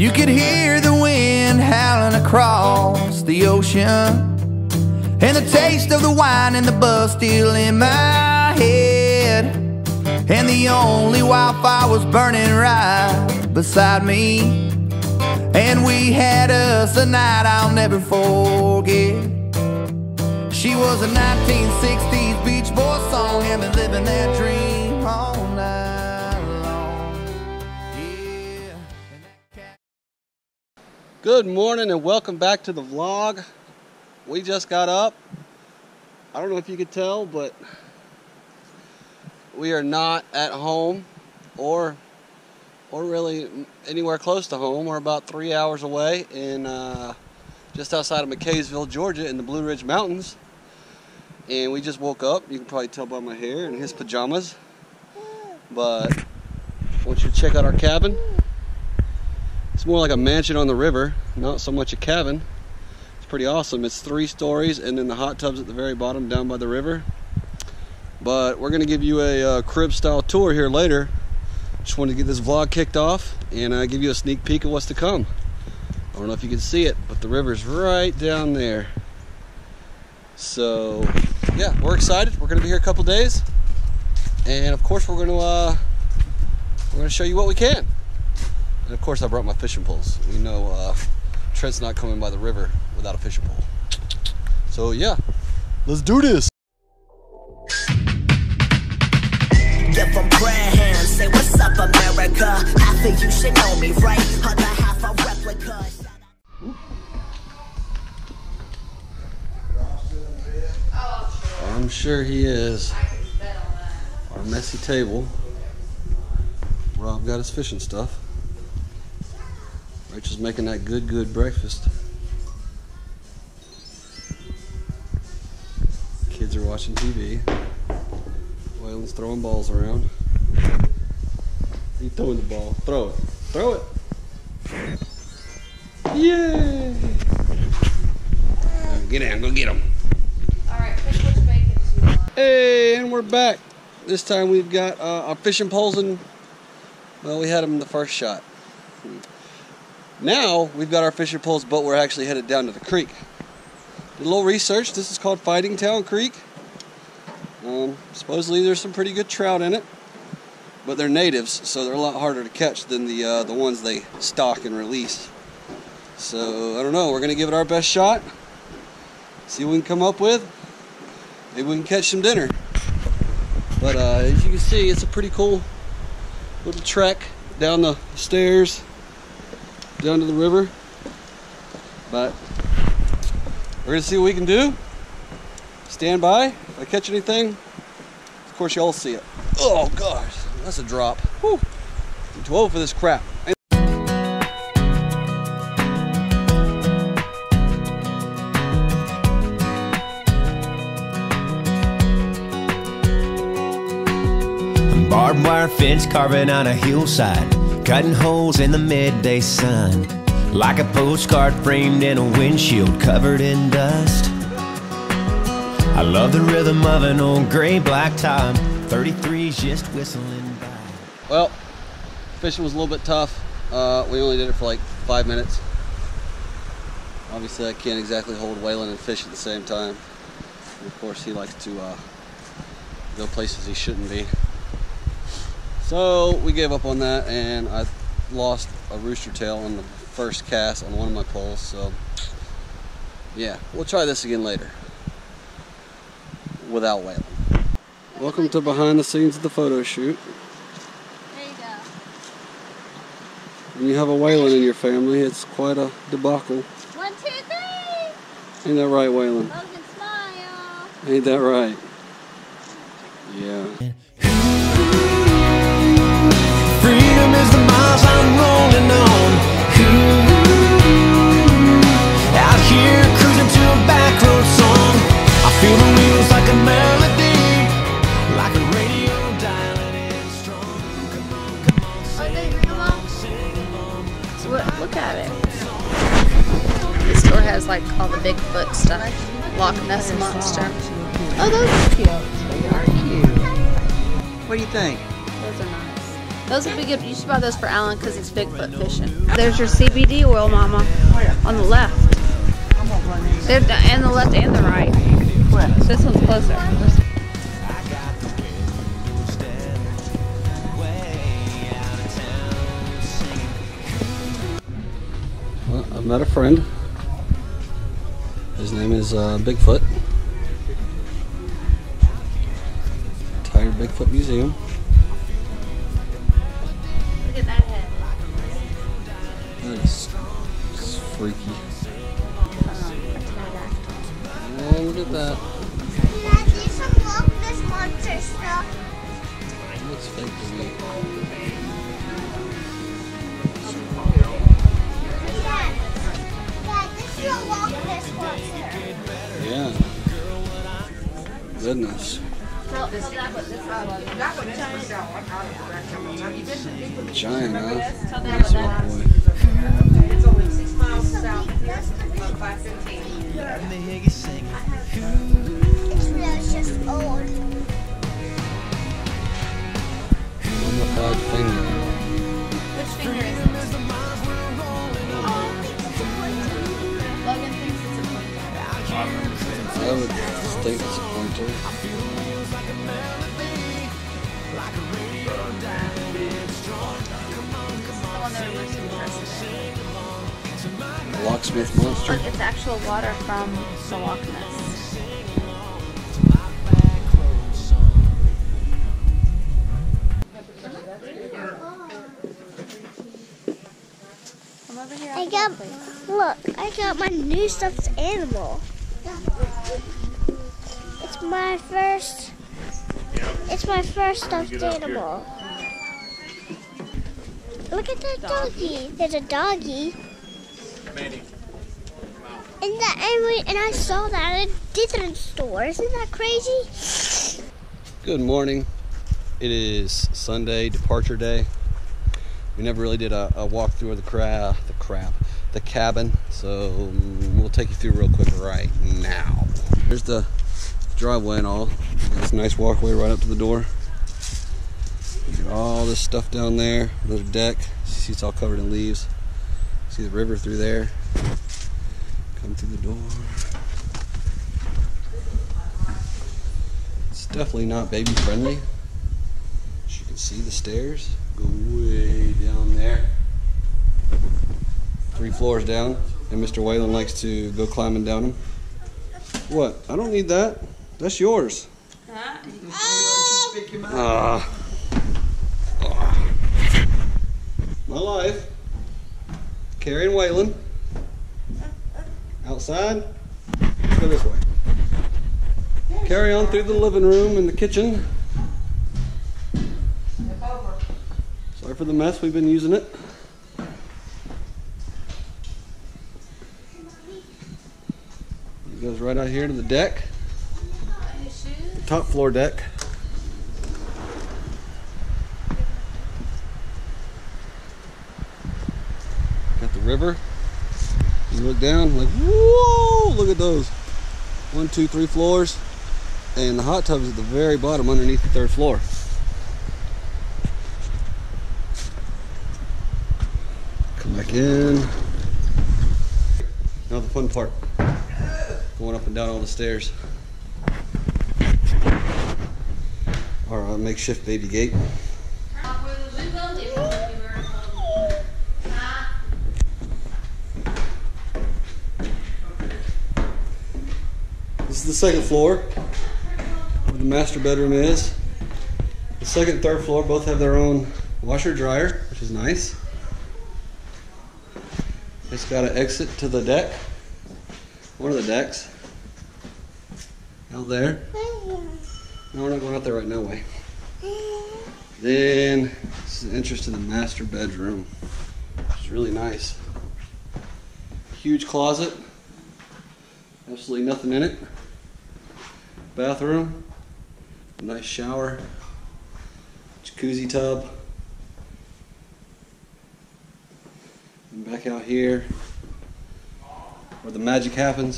You could hear the wind howling across the ocean, and the taste of the wine and the buzz still in my head. And the only wildfire was burning right beside me, and we had us a night I'll never forget. She was a 1960s Beach Boys song, and been living that dream all night long. Yeah. Good morning and welcome back to the vlog. We just got up. I don't know if you could tell, but we are not at home or really anywhere close to home. We're about 3 hours away in just outside of McKaysville, Georgia, in the Blue Ridge Mountains. And we just woke up. You can probably tell by my hair and his pajamas. But I want you to check out our cabin. It's more like a mansion on the river, not so much a cabin. It's pretty awesome. It's 3 stories, and then the hot tub's at the very bottom down by the river. But we're going to give you a crib style tour here later. Just wanted to get this vlog kicked off and give you a sneak peek of what's to come. I don't know if you can see it, but the river's right down there. So yeah, we're excited. We're going to be here a couple days, and of course we're going to show you what we can. And of course I brought my fishing poles. You know Trent's not coming by the river without a fishing pole. So yeah, let's do this. Give them prayer hands, say what's up America. Half of you should know me, right? Other half a replica. I'm sure he is. Our messy table. Rob got his fishing stuff. Rachel's making that good breakfast. Kids are watching TV. Waylon's throwing balls around. He's throwing the ball. Throw it. Throw it. Yay! Get down. Go get him. Alright, pick which bacon you want. Hey, and we're back. This time we've got our fishing poles, and well, we had them in the first shot. Now we've got our fishing poles, but we're actually headed down to the creek. Did a little research. This is called Fighting Town Creek. Supposedly there's some pretty good trout in it, but they're natives, so they're a lot harder to catch than the ones they stock and release. So I don't know. We're gonna give it our best shot. See what we can come up with. Maybe we can catch some dinner. But as you can see, it's a pretty cool little trek down the stairs, down to the river. But we're gonna see what we can do. Stand by. If I catch anything, of course y'all see it. Oh gosh, that's a drop. Whew. I'm too old for this crap. Barbed wire fence carving on a hillside, cutting holes in the midday sun, like a postcard framed in a windshield covered in dust. I love the rhythm of an old gray black top, 33's just whistling by. Well, fishing was a little bit tough. We only did it for like 5 minutes. Obviously I can't exactly hold Waylon and fish at the same time. And of course he likes to go places he shouldn't be. So we gave up on that, and I lost a rooster tail on the first cast on one of my poles. So yeah, we'll try this again later without Waylon. Welcome to behind the scenes of the photo shoot. There you go. When you have a Waylon in your family, it's quite a debacle. 1, 2, 3. Ain't that right, Waylon? Logan, smile. Ain't that right? Yeah. Freedom is the miles I'm rolling on. Out here cruising to a back road song. I feel the wheels like a melody, like a radio dialing in strong. Come on, sing along. Look at it. The store has like all the Bigfoot stuff. Loch Ness Monster. Oh, those are cute. They are cute. What do you think? Those are nice. Those would be good. You should buy those for Alan because it's Bigfoot fishing. There's your CBD oil, Mama. On the left. There's and the left and the right. So this one's closer. Well, I've met a friend. His name is Bigfoot. Tired Bigfoot Museum. Look at that head. That is freaky. Oh, look at that. Dad, there's some Loch Ness monster stuff. Looks fake to me. Dad, this is a Loch Ness monster. Yeah. Goodness. Giant, huh? Small boy. It's only 6 miles south here, about 5:15. It's just old. Mummified finger. Which finger is it? Logan thinks it's a pointer. I would think it's a pointer. The one that we're most interested in. Locksmith monster. Look, it's actual water from the Loch Ness. Come over here. Look, I got my new stuffed animal. It's my first stuffed animal. Look at that doggy. There's a doggy. And I saw that at a different store. Isn't that crazy? Good morning. It is Sunday, departure day. We never really did a walkthrough of the cabin, so we'll take you through real quick right now. Here's the driveway and all. It's a nice walkway right up to the door. You got all this stuff down there. Another deck. See, it's all covered in leaves. See the river through there. Come through the door. It's definitely not baby friendly. As you can see, the stairs go way down there. 3 floors down, and Mr. Waylon likes to go climbing down them. What? I don't need that. That's yours. My life. Carrie and Waylon. Outside. Let's go this way. Carry on through the living room and the kitchen. Sorry for the mess. We've been using it. It goes right out here to the deck. The top floor deck. Got the river. You look down, like, whoa! Look at those. 1, 2, 3 floors. And the hot tub is at the very bottom underneath the 3rd floor. Come back in. Now the fun part. Going up and down all the stairs. Our makeshift baby gate. This is the 2nd floor, where the master bedroom is. The 2nd and 3rd floor both have their own washer dryer, which is nice. It's got an exit to the deck, one of the decks, out there. No, we're not going out there right now, way. Then, this is the entrance to the master bedroom, which is really nice. Huge closet, absolutely nothing in it. Bathroom, a nice shower, jacuzzi tub. And back out here, where the magic happens.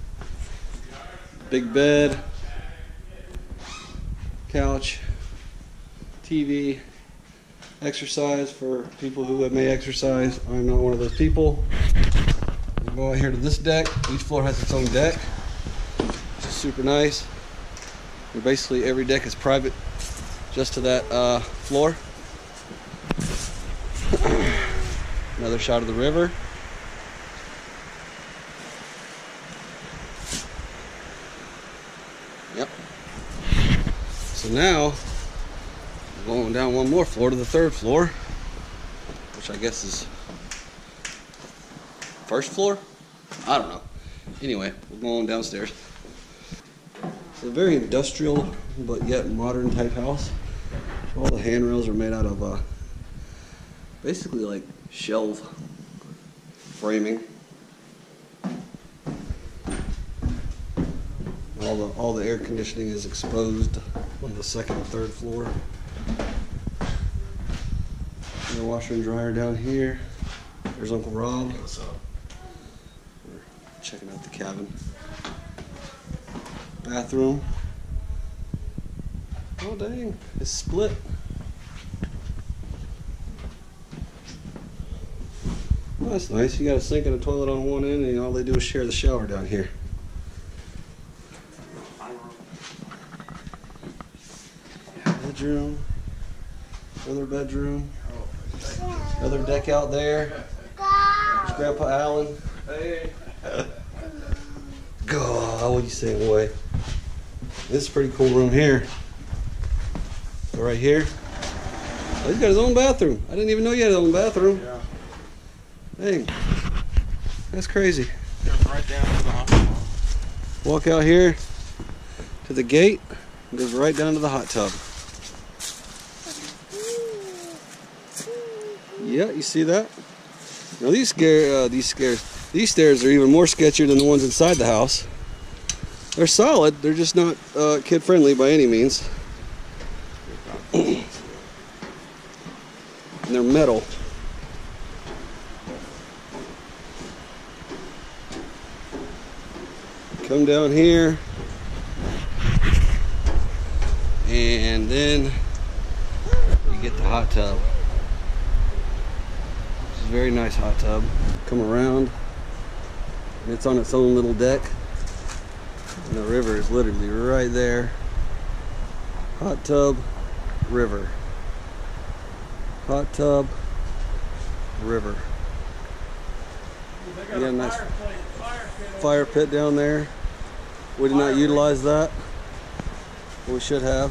Big bed, couch, TV, exercise for people who may exercise. I'm not one of those people. We'll go out here to this deck. Each floor has its own deck, which is super nice. And basically every deck is private just to that floor. Another shot of the river. Yep. So now we're going down one more floor to the third floor, which I guess is first floor? I don't know. Anyway, we're going downstairs. It's a very industrial but yet modern type house. All the handrails are made out of basically like shelf framing. All the air conditioning is exposed on the second and third floor. The washer and dryer down here. There's Uncle Rob. What's up? We're checking out the cabin. Bathroom. Oh dang, it's split. Oh, that's nice. You got a sink and a toilet on one end, and all they do is share the shower down here. Bedroom. Another bedroom. Another deck out there. There's Grandpa Alan. Hey. God, what are you saying, boy? This is a pretty cool room here. So right here. Oh, he's got his own bathroom. I didn't even know you had his own bathroom. Yeah. Dang. That's crazy. Goes right down to the hot tub. Walk out here to the gate. It goes right down to the hot tub. Yeah, you see that? Now these stairs are even more sketchier than the ones inside the house. They're solid. They're just not kid friendly by any means. And they're metal. Come down here, and then you get the hot tub. It's a very nice hot tub. Come around, and it's on its own little deck, and the river is literally right there. Hot tub, river. Hot tub, river. You got a nice fire pit down there. We did not utilize that. We should have.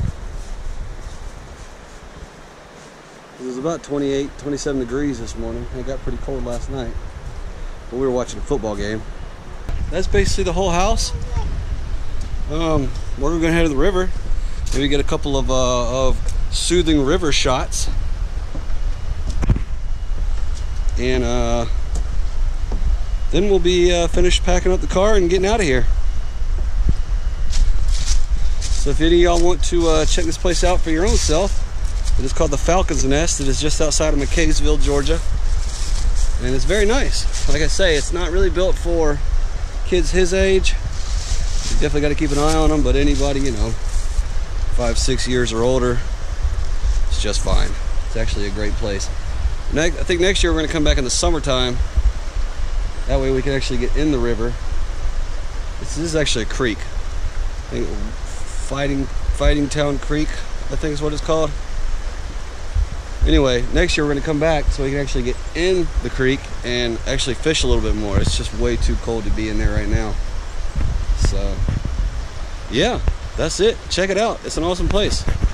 It was about 28, 27 degrees this morning. It got pretty cold last night. But we were watching a football game. That's basically the whole house. We're gonna head to the river. Maybe get a couple of soothing river shots. And then we'll be finished packing up the car and getting out of here. So if any of y'all want to check this place out for your own self, it is called the Falcon's Nest. It is just outside of McCaysville, Georgia. And it's very nice. Like I say, it's not really built for kids his age. You definitely got to keep an eye on them, but anybody, you know, 5, 6 years or older, it's just fine. It's actually a great place. I think next year we're going to come back in the summertime. That way we can actually get in the river. This is actually a creek. I think Fighting Town Creek, I think is what it's called. Anyway, next year we're going to come back so we can actually get in the creek and actually fish a little bit more. It's just way too cold to be in there right now. So, yeah, that's it. Check it out. It's an awesome place.